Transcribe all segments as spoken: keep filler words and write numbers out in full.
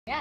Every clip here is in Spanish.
Yeah.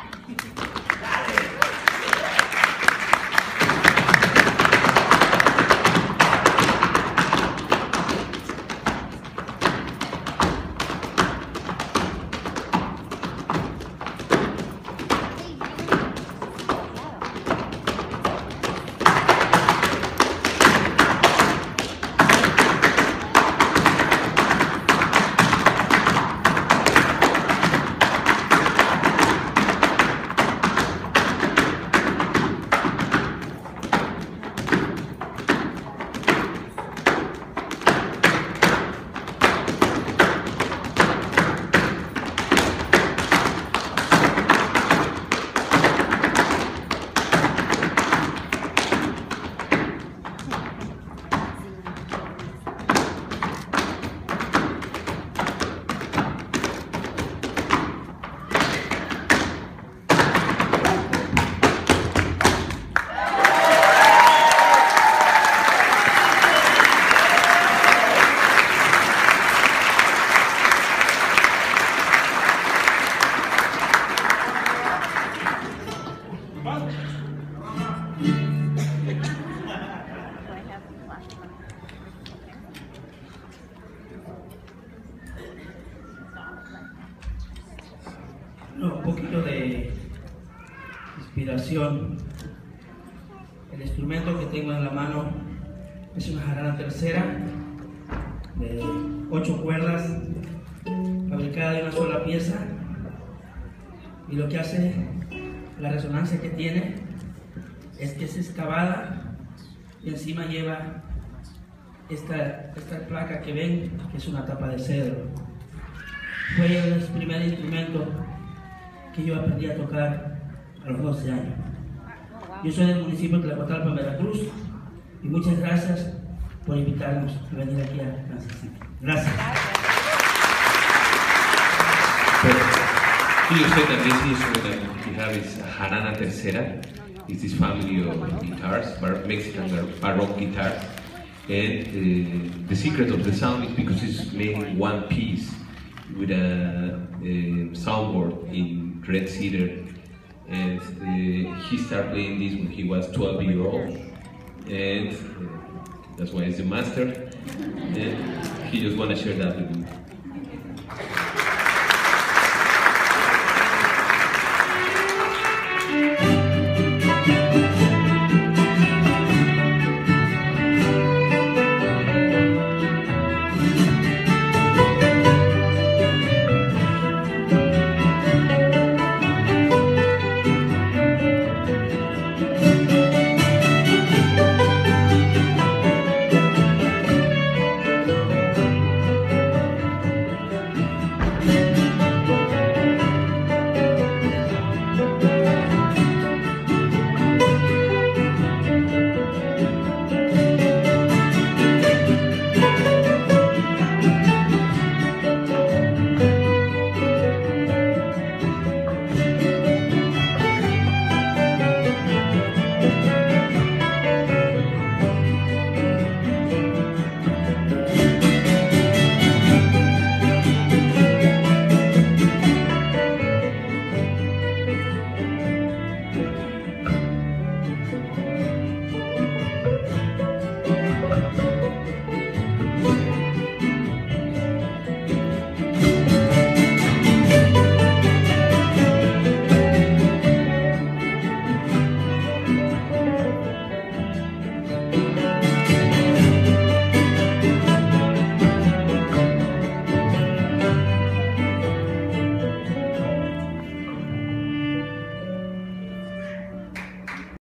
No, un poquito de inspiración. El instrumento que tengo en la mano es una jarana tercera de ocho cuerdas, fabricada de una sola pieza, y lo que hace, la resonancia que tiene, es que es excavada y encima lleva esta, esta placa que ven, que es una tapa de cedro. Fue el primer instrumento que yo aprendí a tocar a los doce años. Yo soy del municipio de Tlacotalpa, Veracruz, y muchas gracias por invitarnos a venir aquí a Kansas City. Gracias. So you said that this instrument that you have is a jarana tercera. It's this family of guitars, Mexican Baroque guitars, and uh, the secret of the sound is because it's made in one piece with a, a soundboard in red cedar, and uh, he started playing this when he was twelve years old, and uh, that's why he's the master, and he just want to share that with you.